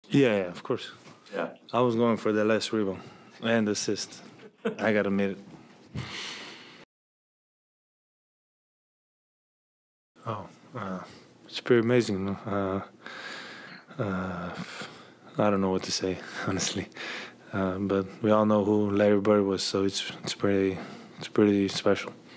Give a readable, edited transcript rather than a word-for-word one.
Yeah, of course. Yeah. I was going for the last rebound and assist. I got to admit it. Oh, it's pretty amazing. I don't know what to say, honestly. But we all know who Larry Bird was, so it's pretty special.